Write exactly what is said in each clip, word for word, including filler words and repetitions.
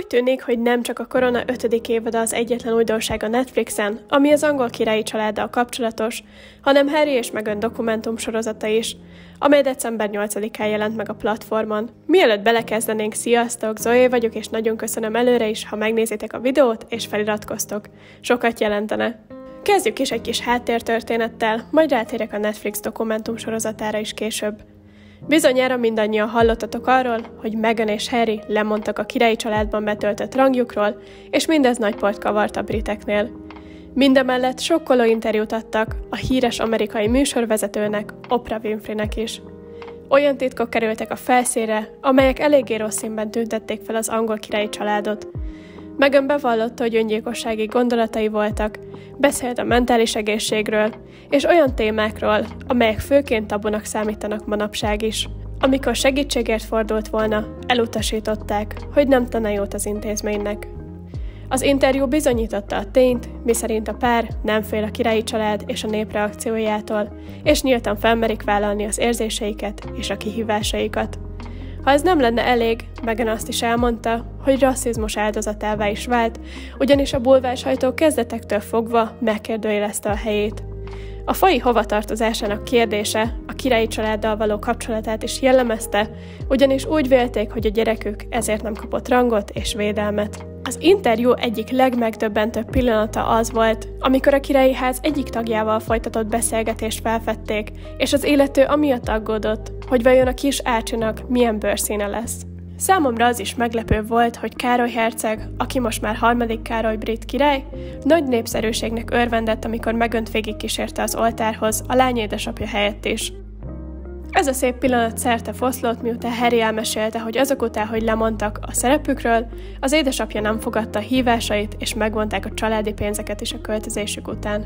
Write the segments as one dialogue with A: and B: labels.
A: Úgy tűnik, hogy nem csak a Korona ötödik évada az egyetlen újdonság a Netflixen, ami az angol királyi családdal kapcsolatos, hanem Harry és Meghan dokumentum sorozata is, amely december nyolcadikán jelent meg a platformon. Mielőtt belekezdenénk, sziasztok, Zoé vagyok, és nagyon köszönöm előre is, ha megnézitek a videót és feliratkoztok. Sokat jelentene. Kezdjük is egy kis háttértörténettel, majd rátérek a Netflix dokumentum sorozatára is később. Bizonyára mindannyian hallottatok arról, hogy Meghan és Harry lemondtak a királyi családban betöltött rangjukról, és mindez nagy port kavart a briteknél. Mindemellett sokkoló interjút adtak a híres amerikai műsorvezetőnek, Oprah Winfreynek is. Olyan titkok kerültek a felszínre, amelyek eléggé rossz színben tüntették fel az angol királyi családot. Meghan bevallotta, hogy öngyilkossági gondolatai voltak, beszélt a mentális egészségről, és olyan témákról, amelyek főként tabunak számítanak manapság is. Amikor segítségért fordult volna, elutasították, hogy nem tenne jót az intézménynek. Az interjú bizonyította a tényt, miszerint a pár nem fél a királyi család és a nép reakciójától, és nyíltan felmerik vállalni az érzéseiket és a kihívásaikat. Ha ez nem lenne elég, Meghan azt is elmondta, hogy rasszizmus áldozatává is vált, ugyanis a bulvárshajtó kezdetektől fogva megkérdőjelezte a helyét. A faji hovatartozásának kérdése a királyi családdal való kapcsolatát is jellemezte, ugyanis úgy vélték, hogy a gyerekük ezért nem kapott rangot és védelmet. Az interjú egyik legmegdöbbentőbb pillanata az volt, amikor a királyi ház egyik tagjával folytatott beszélgetést felfedték, és az illető amiatt aggódott, hogy vajon a kis Archie-nak milyen bőrszíne lesz. Számomra az is meglepő volt, hogy Károly herceg, aki most már harmadik Károly brit király, nagy népszerűségnek örvendett, amikor Meghan végigkísérte az oltárhoz a lány édesapja helyett is. Ez a szép pillanat szerte foszlott, miután Harry elmesélte, hogy azok után, hogy lemondtak a szerepükről, az édesapja nem fogadta a hívásait, és megvonták a családi pénzeket is a költözésük után.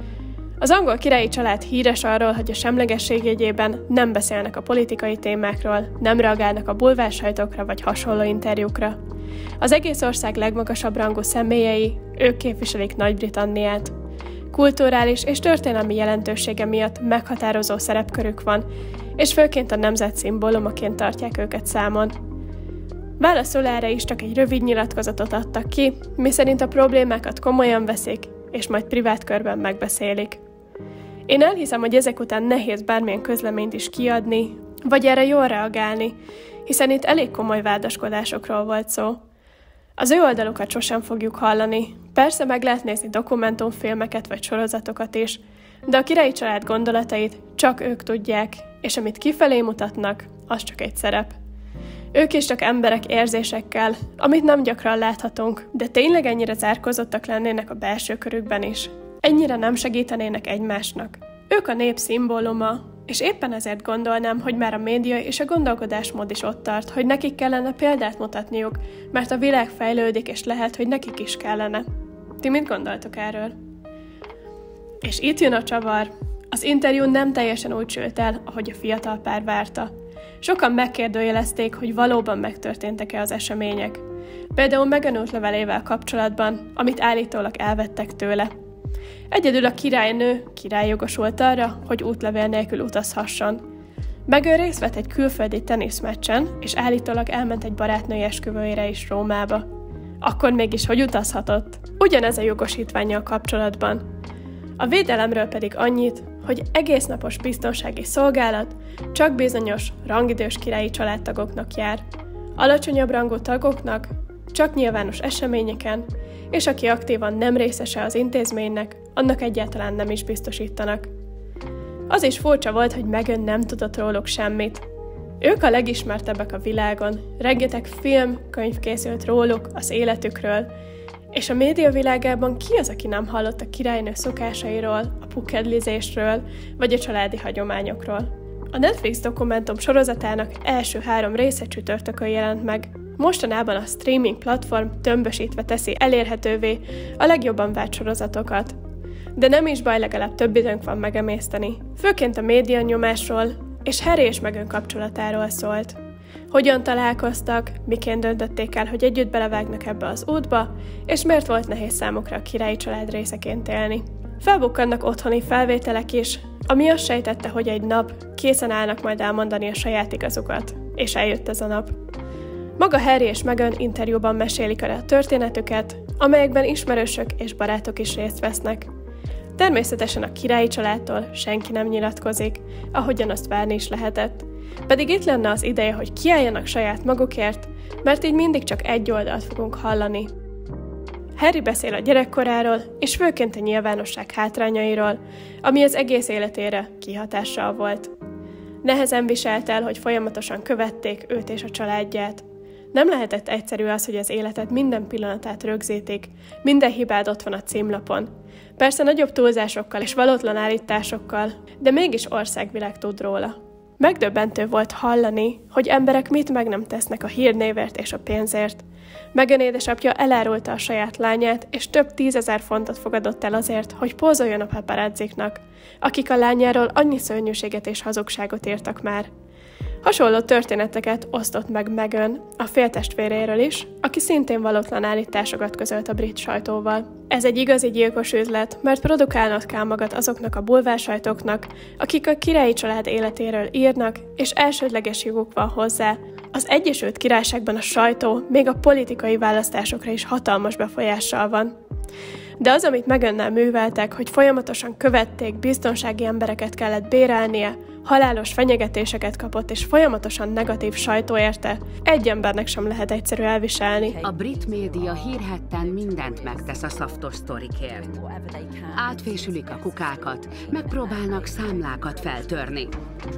A: Az angol királyi család híres arról, hogy a semlegesség jegyében nem beszélnek a politikai témákról, nem reagálnak a bulvársajtókra vagy hasonló interjúkra. Az egész ország legmagasabb rangú személyei, ők képviselik Nagy-Britanniát. Kulturális és történelmi jelentősége miatt meghatározó szerepkörük van, és főként a nemzet szimbólumaként tartják őket számon. Válaszul erre is csak egy rövid nyilatkozatot adtak ki, miszerint a problémákat komolyan veszik, és majd privát körben megbeszélik. Én elhiszem, hogy ezek után nehéz bármilyen közleményt is kiadni, vagy erre jól reagálni, hiszen itt elég komoly vádaskodásokról volt szó. Az ő oldalukat sosem fogjuk hallani, persze meg lehet nézni dokumentumfilmeket vagy sorozatokat is, de a királyi család gondolatait csak ők tudják, és amit kifelé mutatnak, az csak egy szerep. Ők is csak emberek érzésekkel, amit nem gyakran láthatunk, de tényleg ennyire zárkózottak lennének a belső körükben is. Ennyire nem segítenének egymásnak. Ők a nép szimbóluma, és éppen ezért gondolnám, hogy már a média és a gondolkodásmód is ott tart, hogy nekik kellene példát mutatniuk, mert a világ fejlődik, és lehet, hogy nekik is kellene. Ti mit gondoltok erről? És itt jön a csavar. Az interjú nem teljesen úgy sült el, ahogy a fiatal pár várta. Sokan megkérdőjelezték, hogy valóban megtörténtek-e az események. Például Meghan útlevelével kapcsolatban, amit állítólag elvettek tőle. Egyedül a királynő királyjogosult arra, hogy útlevél nélkül utazhasson. Meghan részt vett egy külföldi teniszmeccsen, és állítólag elment egy barátnői esküvőjére is Rómába. Akkor mégis hogy utazhatott? Ugyanez a jogosítvánnyal kapcsolatban. A védelemről pedig annyit, hogy egésznapos biztonsági szolgálat csak bizonyos rangidős királyi családtagoknak jár. Alacsonyabb rangú tagoknak csak nyilvános eseményeken, és aki aktívan nem részese az intézménynek, annak egyáltalán nem is biztosítanak. Az is furcsa volt, hogy Meghan nem tudott róluk semmit. Ők a legismertebbek a világon, rengeteg film, könyv készült róluk, az életükről, és a média világában ki az, aki nem hallott a királynő szokásairól, a pukedlizésről, vagy a családi hagyományokról. A Netflix dokumentum sorozatának első három része csütörtökön jelent meg. Mostanában a streaming platform tömbösítve teszi elérhetővé a legjobban várt sorozatokat. De nem is baj, legalább több időnk van megemészteni. Főként a média nyomásról és Harry és Meghan kapcsolatáról szólt. Hogyan találkoztak, miként döntötték el, hogy együtt belevágnak ebbe az útba, és miért volt nehéz számukra a királyi család részeként élni. Felbukkannak otthoni felvételek is, ami azt sejtette, hogy egy nap készen állnak majd elmondani a saját igazukat, és eljött ez a nap. Maga Harry és Meghan interjúban mesélik el a történetüket, amelyekben ismerősök és barátok is részt vesznek. Természetesen a királyi családtól senki nem nyilatkozik, ahogyan azt várni is lehetett. Pedig itt lenne az ideje, hogy kiálljanak saját magukért, mert így mindig csak egy oldalt fogunk hallani. Harry beszél a gyerekkoráról, és főként a nyilvánosság hátrányairól, ami az egész életére kihatással volt. Nehezen viselt el, hogy folyamatosan követték őt és a családját. Nem lehetett egyszerű az, hogy az életed minden pillanatát rögzítik, minden hibád ott van a címlapon. Persze nagyobb túlzásokkal és valótlan állításokkal, de mégis országvilág tud róla. Megdöbbentő volt hallani, hogy emberek mit meg nem tesznek a hírnévért és a pénzért. Meghan édesapja elárulta a saját lányát, és több tízezer fontot fogadott el azért, hogy pózoljon a paparazziknak, akik a lányáról annyi szörnyűséget és hazugságot írtak már. Hasonló történeteket osztott meg Meghan a féltestvéréről is, aki szintén valótlan állításokat közölt a brit sajtóval. Ez egy igazi gyilkos üzlet, mert produkálnod kell magad azoknak a bulvársajtóknak, akik a királyi család életéről írnak, és elsődleges joguk van hozzá. Az Egyesült Királyságban a sajtó még a politikai választásokra is hatalmas befolyással van. De az, amit Meghannál műveltek, hogy folyamatosan követték, biztonsági embereket kellett bérelnie, halálos fenyegetéseket kapott, és folyamatosan negatív sajtó érte, egy embernek sem lehet egyszerű elviselni.
B: A brit média hírhedten mindent megtesz a szaftos sztorikért. Átfésülik a kukákat, megpróbálnak számlákat feltörni.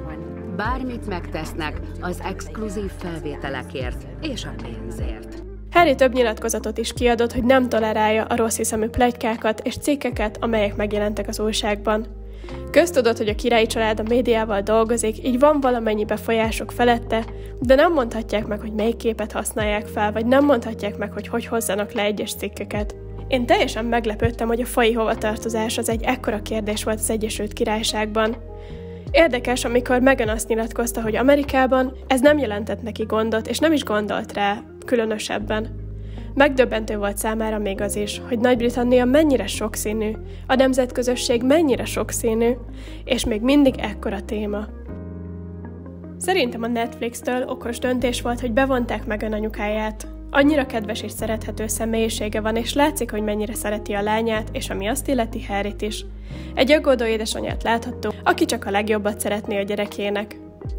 B: Bármit megtesznek az exkluzív felvételekért és a pénzért.
A: Harry több nyilatkozatot is kiadott, hogy nem tolerálja a rossziszemű pletykákat és cikkeket, amelyek megjelentek az újságban. Köztudott, hogy a királyi család a médiával dolgozik, így van valamennyi befolyások felette, de nem mondhatják meg, hogy melyik képet használják fel, vagy nem mondhatják meg, hogy hogy hozzanak le egyes cikkeket. Én teljesen meglepődtem, hogy a faji hovatartozás az egy ekkora kérdés volt az Egyesült Királyságban. Érdekes, amikor Meghan azt nyilatkozta, hogy Amerikában ez nem jelentett neki gondot, és nem is gondolt rá, különösebben. Megdöbbentő volt számára még az is, hogy Nagy-Britannia mennyire sokszínű, a nemzetközösség mennyire sokszínű, és még mindig ekkora téma. Szerintem a Netflix-től okos döntés volt, hogy bevonták Meghan anyukáját. Annyira kedves és szerethető személyisége van, és látszik, hogy mennyire szereti a lányát, és ami azt illeti Harryt is. Egy aggódó édesanyját láthattunk, aki csak a legjobbat szeretné a gyerekének.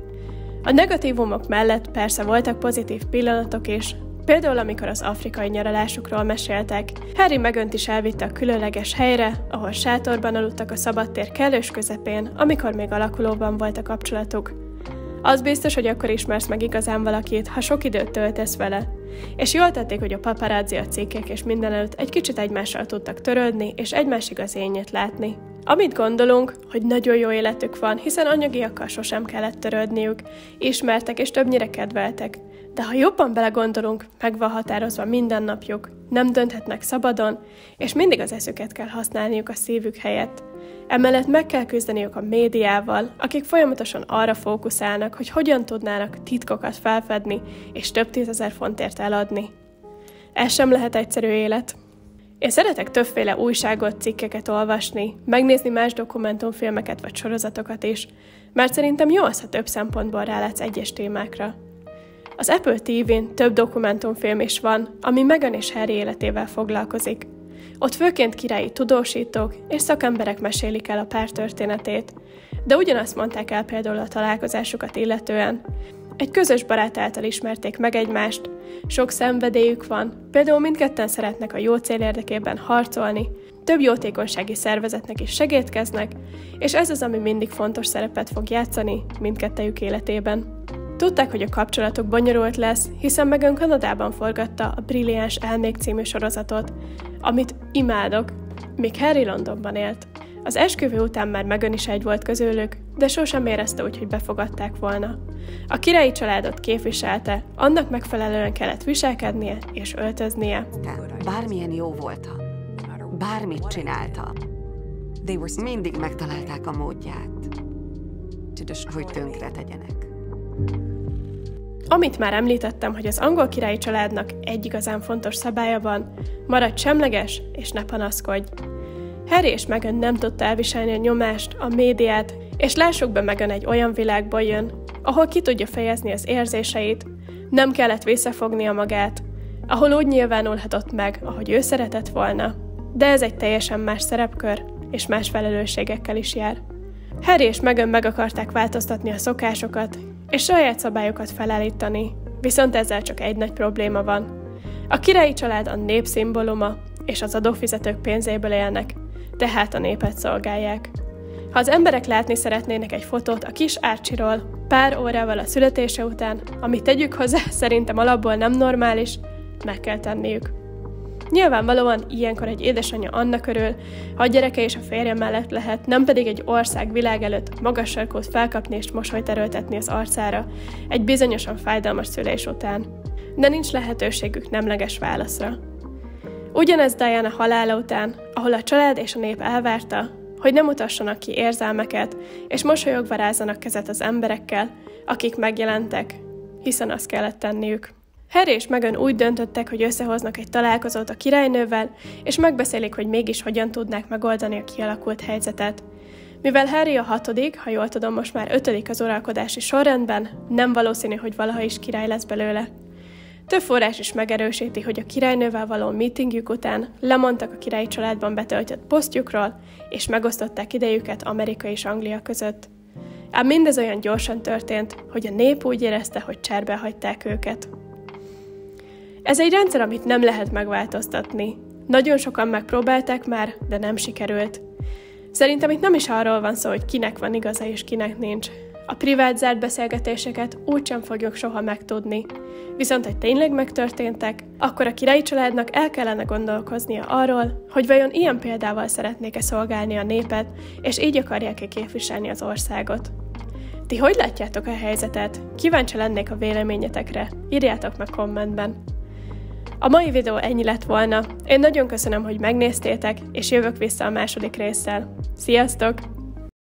A: A negatívumok mellett persze voltak pozitív pillanatok is, például amikor az afrikai nyaralásukról meséltek. Harry Meghant is elvitte a különleges helyre, ahol sátorban aludtak a szabadtér kellős közepén, amikor még alakulóban volt a kapcsolatuk. Az biztos, hogy akkor ismersz meg igazán valakit, ha sok időt töltesz vele. És jól tették, hogy a paparazzi, a cikkek és mindenelutt egy kicsit egymással tudtak törődni, és egymás igaz énjét látni. Amit gondolunk, hogy nagyon jó életük van, hiszen anyagiakkal sosem kellett törődniük, ismertek és többnyire kedveltek. De ha jobban belegondolunk, meg van határozva minden napjuk, nem dönthetnek szabadon, és mindig az eszüket kell használniuk a szívük helyett. Emellett meg kell küzdeniük a médiával, akik folyamatosan arra fókuszálnak, hogy hogyan tudnának titkokat felfedni és több tízezer fontért eladni. Ez sem lehet egyszerű élet. Én szeretek többféle újságot, cikkeket olvasni, megnézni más dokumentumfilmeket vagy sorozatokat is, mert szerintem jó az, ha több szempontból rálátsz egyes témákra. Az Apple té vén több dokumentumfilm is van, ami Meghan és Harry életével foglalkozik. Ott főként királyi tudósítók és szakemberek mesélik el a pár történetét, de ugyanazt mondták el például a találkozásukat illetően. Egy közös barát által ismerték meg egymást, sok szenvedélyük van, például mindketten szeretnek a jó cél érdekében harcolni, több jótékonysági szervezetnek is segítkeznek, és ez az, ami mindig fontos szerepet fog játszani mindkettejük életében. Tudták, hogy a kapcsolatuk bonyolult lesz, hiszen Meghan Kanadában forgatta a Brilliáns Elmék című sorozatot, amit imádok, míg Harry Londonban élt. Az esküvő után már Meghan is egy volt közülük, de sosem érezte úgy, hogy befogadták volna. A királyi családot képviselte, annak megfelelően kellett viselkednie és öltöznie.
C: Bármilyen jó volta, bármit csinálta, mindig megtalálták a módját, hogy tönkre tegyenek.
A: Amit már említettem, hogy az angol királyi családnak egy igazán fontos szabálya van, maradj semleges és ne panaszkodj. Harry és Meghan nem tudta elviselni a nyomást, a médiát, és lássuk be, Meghan egy olyan világból jön, ahol ki tudja fejezni az érzéseit, Nem kellett visszafognia magát, ahol úgy nyilvánulhatott meg, ahogy ő szeretett volna, de ez egy teljesen más szerepkör, és más felelősségekkel is jár. Harry és Meghan meg akarták változtatni a szokásokat, és saját szabályokat felállítani, viszont ezzel csak egy nagy probléma van. A királyi család a nép szimbóluma, és az adófizetők pénzéből élnek, tehát a népet szolgálják. Ha az emberek látni szeretnének egy fotót a kis Archie-ról pár órával a születése után, amit tegyük hozzá, szerintem alapból nem normális, meg kell tenniük. Nyilvánvalóan ilyenkor egy édesanyja annak örül, ha a gyereke és a férje mellett lehet, nem pedig egy ország világ előtt magas sarkút felkapni és mosolyt erőltetni az arcára egy bizonyosan fájdalmas szülés után. De nincs lehetőségük nemleges válaszra. Ugyanez Diana halála után, ahol a család és a nép elvárta, hogy nem mutassanak ki érzelmeket, és mosolyogva rázzanak kezet az emberekkel, akik megjelentek, hiszen azt kellett tenniük. Harry és Meghan úgy döntöttek, hogy összehoznak egy találkozót a királynővel, és megbeszélik, hogy mégis hogyan tudnák megoldani a kialakult helyzetet. Mivel Harry a hatodik, ha jól tudom, most már ötödik az uralkodási sorrendben, nem valószínű, hogy valaha is király lesz belőle. Több forrás is megerősíti, hogy a királynővel való meetingjük után lemondtak a királyi családban betöltött posztjukról, és megosztották idejüket Amerika és Anglia között. Ám mindez olyan gyorsan történt, hogy a nép úgy érezte, hogy cserben hagyták őket. Ez egy rendszer, amit nem lehet megváltoztatni. Nagyon sokan megpróbálták már, de nem sikerült. Szerintem itt nem is arról van szó, hogy kinek van igaza és kinek nincs. A privát zárt beszélgetéseket úgysem fogjuk soha megtudni. Viszont, hogy tényleg megtörténtek, akkor a királyi családnak el kellene gondolkoznia arról, hogy vajon ilyen példával szeretnék-e szolgálni a népet, és így akarják-e képviselni az országot. Ti hogy látjátok a helyzetet? Kíváncsi lennék a véleményetekre. Írjátok meg kommentben. A mai videó ennyi lett volna. Én nagyon köszönöm, hogy megnéztétek, és jövök vissza a második résszel. Sziasztok!